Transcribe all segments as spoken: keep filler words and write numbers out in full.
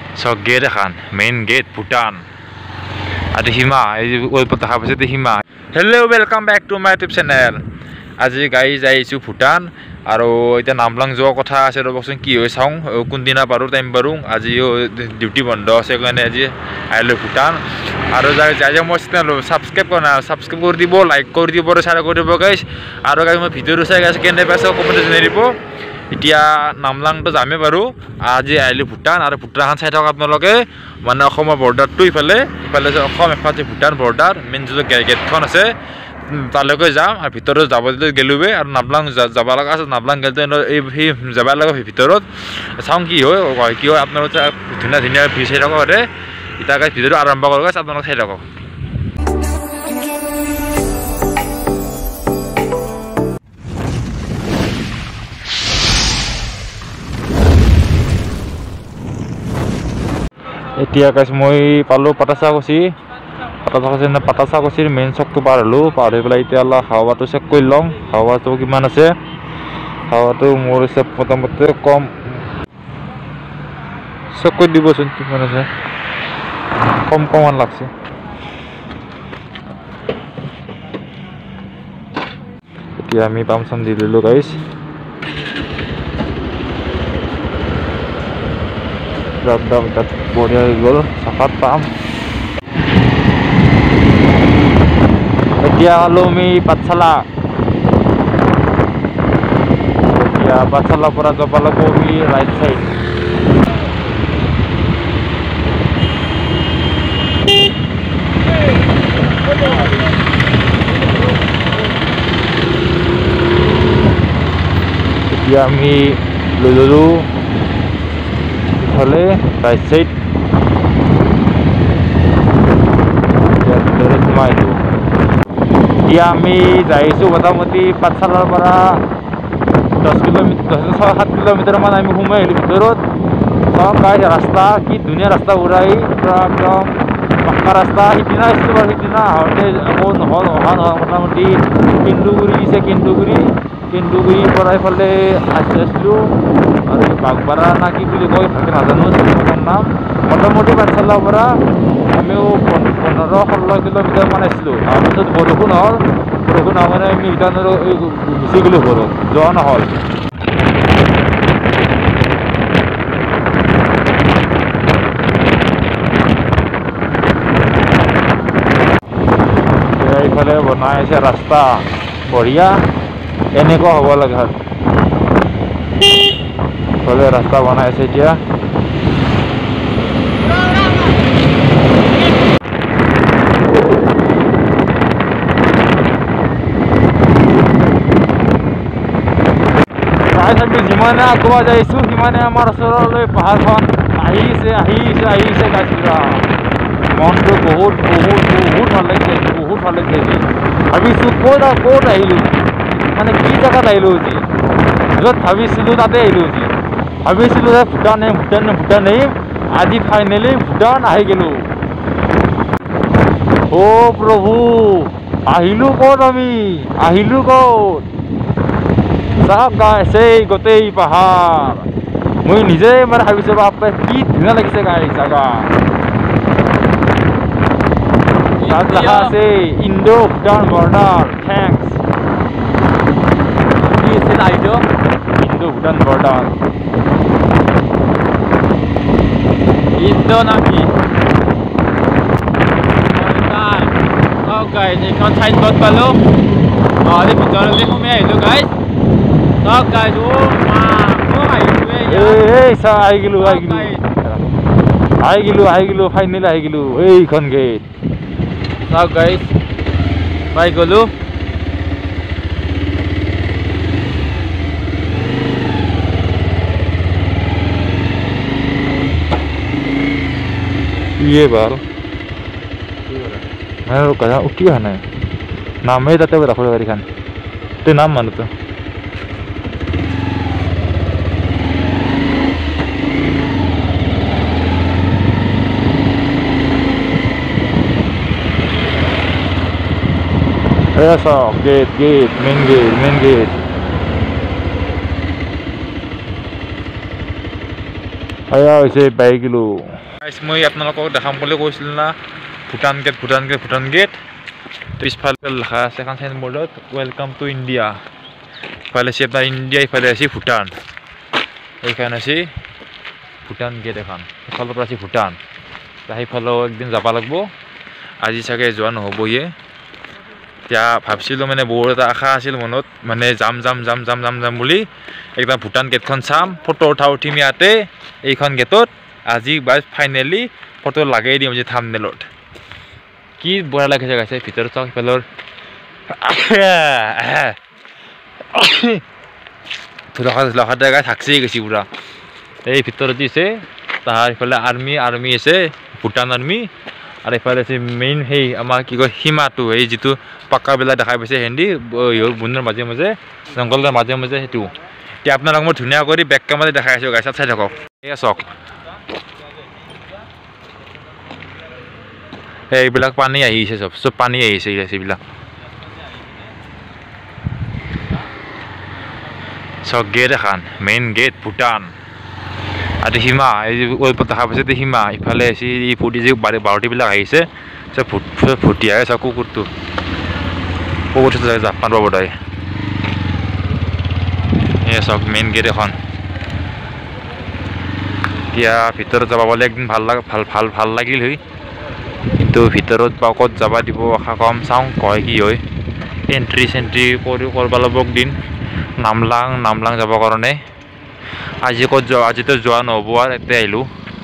So gate এখন main gate Bhutan adi hima ei oipor দেখা পাইছে তে hima hello welcome back to my YouTube channel আজি guys আইছো Bhutan আৰু এটা নামলাং যোৱা কথা আছে ৰবচোন কি হৈ চাও কোন দিনা পাৰো টাইম পাৰো আজি ডিউটি বন্ধ আছে কাৰণে আজি আইলো Bhutan আৰু যাই যাই মই চেনেল সাবস্ক্রাইব কৰা সাবস্ক্রাইব কৰি দিব লাইক কৰি দিব আৰু শ্বেয়াৰ কৰি দিব গাইস আৰু গাইস মই ভিডিঅ চাই গাইস কেনে পাইছো কমেন্ট জনাই দিব এতিয়া নামলাংটো যামে বাৰু আজি আইলো Bhutan আৰু Bhutan চাই থাকক আপোনালোকে মানে অসমৰ বৰ্ডাৰটো ইফালে ইফালে অসম এফালে Bhutan বৰ্ডাৰ মেইন যে গেটখন আছে তালৈকে যাম আৰু ভিতৰত যাব গেলুবে আৰু নামলাং যাব লগা আছে নামলাং গেলতে এই যাব লগা ভিতৰত চাওঁ কি হয় কি হয় আপোনালোকে ধুনীয়া ধুনীয়া ভিউ চাই থাকক আৰু এতিয়া গাইস ভিডিঅটো আৰম্ভ কৰোঁ গাইস আপোনালোকে চাই থাকক এতিয়া গাইস মই পালো পাটাচাকুছি পাটাচাকুছি না পাটাচাকুছিৰ মেইন চকটো পাৰ হলো পাৰ হৈ পেলাই এতিয়া অলপ হাৱাটো চেক কৰি লম হাৱাটো কিমান আছে হাৱাটো মোৰ হিচাপ মোটামুটি কম চেক কৰি দিবচোন কিমান আছে কম কমান লাগছে এতিয়া আমি পাম চাম দি দিলো গাইস একদম তাত বঢ়িয়া হৈ গ'ল চাফাত পাম এতিয়া হলো আমি পাঠশালা এতিয়া পাঠশালাৰ পৰা যাব লাগিব আমি ৰাইট সাইড এতিয়া আমি লৈ ললো ইফালে ৰাইট সাইড এতিয়া সোমাই দিওঁ এতিয়া আমি যাইছোঁ মোটামুটি পাঠশালাৰ পৰা দহ কিলোমিটাৰ দহ ছয় সাত কিলোমিটাৰমান আমি সোমাই আহিলোঁ ভিতৰত চাওক গাইছ ৰাস্তা কি ধুনীয়া ৰাস্তা ঘূৰাই পূৰা একদম পাক্কা ৰাস্তা সিদিনা আহিছিলোঁ বাৰু সিদিনা আহোঁতে আকৌ নহ'ল অহা নহয় মোটামুটি কেন্দুগুৰি আছে কেন্দুগুৰি কেন্দুগুৰিৰ পৰা এইফালে আহি আছিলোঁ আৰু বাগবাৰা না কি বুলি কয় ভালকৈ নাজানো জেগাখনৰ নাম মোটামুটি পাঠশালাৰ পৰা আমিও পোন্ধৰ ষোল্ল কিলোমিটাৰমান আহিছিলোঁ তাৰপিছত বৰষুণ হ'ল বৰষুণ হোৱা মানে আমি ইটানৰ গুচি গ'লোঁ ঘৰত যোৱা নহ'ল এইফালে বনাই আছে ৰাস্তা বঢ়িয়া এনেকুৱা হ'ব লাগে আৰু এইফালে ৰাস্তা বনাই আছে এতিয়া যিমানে আগুৱা যাইছোঁ সিমানে আমাৰ ওচৰলৈ পাহাৰখন আহিছে আহিছে আহিছে গাছবিলাক মনটো বহুত বহুত বহুত ভাল লাগিছে বহুত ভাল লাগিছে ভাবিছোঁ ক'ত ক'ত আহিলোঁ মানে কি জেগাত আহিলোঁ আজি য'ত ভাবিছিলোঁ তাতে আহিলোঁ আজি ভাবিছিলোঁ যে ভূটান আহিম ভূটান ভূটান আহিম আজি ফাইনেলি ভূটান আহি গ'লোঁ অ' প্ৰভু আহিলোঁ ক'ত আমি আহিলোঁ ক'ত চাওক গাইছ এই গোটেই পাহাৰ মই নিজে মানে ভাবিছোঁ বাপৰে কি ধুনীয়া লাগিছে গাইছ জাগা তাত লেখা আছে ইণ্ডো ভূটান বৰ্ডাৰ থেংকছ কি আছিল আইডো ইণ্ডো ভূটান বৰ্ডাৰ ইণ্ডো নাকি চাওক গাইছ এইখন চাইড ক'ত পালোঁ অঁ এই ভিতৰলৈ সোমাই আহিলোঁ গাইছ চাওক গাইছ অ' মা অ' আহিলোঁ এই চা আহি গ'লোঁ আহি গ'লোঁ আহি গ'লোঁ আহি গ'লোঁ ফাইনেলি আহি গ'লোঁ এইখন গেট চাওক গাইছ পাই গ'লোঁ ইয়ে ভাল উঠি অহা নাই নামেই তাতে ৰাখো গাড়ীখন তই নাম মানুহ তো Esa, gate, gate, main gate, main gate. আয়া হৈছে পাই কিলো গাইছ মই আপোনালোকক দেখাম বুলি কৈছিলোঁ না Bhutan gate Bhutan gate Bhutan gate পিছফালে লেখা আছে এখন চাইনবোৰ্ডত ৱেলকাম টু ইণ্ডিয়া ইফালে আছে আপোনাৰ ইণ্ডিয়া ইফালে আছে ভূটান এইখন আছে ভূটান গেট এখন সিফালৰ পৰা আছে ভূটান সেইফালেও একদিন যাব লাগিব আজি চাগে যোৱা নহ'বয়ে এতিয়া ভাবিছিলোঁ মানে বহুত এটা আশা আছিল মনত মানে যাম যাম যাম যাম যাম যাম বুলি একদম ভূটান গেটখন চাম ফটো উঠা উঠিম ইয়াতে এইখন গেটত আজি বাছ ফাইনেলি ফটো লগাই দিম যে থাম্বনেইলত কি বঢ়িয়া লাগিছে গাইছে ভিতৰত চাওক সিফালৰ লখা জেগা থাকছেই গৈছে পুৰা এই ভিতৰত দিছে তাৰ ইফালে আৰ্মি আৰ্মি আছে ভূটান আৰ্মি আৰু এইফালে আছে মেইন সেই আমাৰ কি কয় সীমাটো এই যিটো পাক্কাবিলাক দেখা পাইছে হেন্দি বনৰ মাজে মাজে জংঘলৰ মাজে মাজে সেইটো এতিয়া আপোনালোক মই ধুনীয়া কৰি বেক কেমেৰাত দেখাই আছোঁ গাইছ চাই থাকক এয়া চাওক এইবিলাক পানী আহিছে চব চব পানী আহিছে এইবিলাক চাওক গেট এখন মেইন গেট ভূটান আৰু সীমা এই দেখা পাইছে সীমা ইফালে আছে এই ফুটি যে বাৰটিবিলাক আহিছে চব ফুটি আহে চাওক কুকুৰটো কুকুৰটো জাপান পাব তাই এয়া চাওক মেইন গেট এখন এতিয়া ভিতৰত যাব পালে একদিন ভাল লাগ ভাল ভাল ভাল লাগিল হয় কিন্তু ভিতৰত বা ক'ত যাব দিব আশা কম চাওঁ কয় কি হয় এণ্ট্ৰি চেণ্ট্ৰি কৰি কৰিব লাগিব একদিন নামলাং নামলাং যাবৰ কাৰণে আজি ক'ত যোৱা আজিতো যোৱা নহ'ব আৰু এতিয়া আহিলোঁ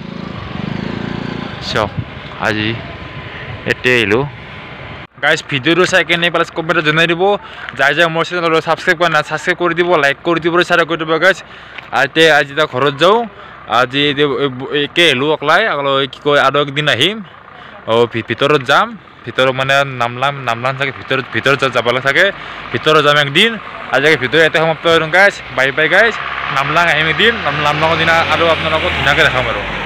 চাওক আজি এতিয়া আহিলোঁ গাইজ ভিডিঅ'টো চাই কেনে প্লাছ কমেণ্টত জনাই দিব যাই যাই মোৰ চেনেলটো ছাবস্ক্ৰাইব কৰা নাই ছাবস্ক্ৰাইব কৰি দিব লাইক কৰি দিব শ্বেয়াৰ কৰি দিব গাইজ এতিয়া আজি এতিয়া ঘৰত যাওঁ আজি একে আহিলোঁ অকলাই অকলাই কি কয় আৰু একদিন আহিম অঁ ভিতৰত যাম ভিতৰত মানে নামলাম নামলাম চাগে ভিতৰত ভিতৰত যাব লাগে ভিতৰত যাম একদিন আজিকালি ভিতৰত এটা সমাপ্ত কৰোঁ গাইজ বাই বাই গাইজ নামলাং আহিম এদিন নামলাঙৰ দিনা আৰু আপোনালোকক ধুনীয়াকৈ দেখাম আৰু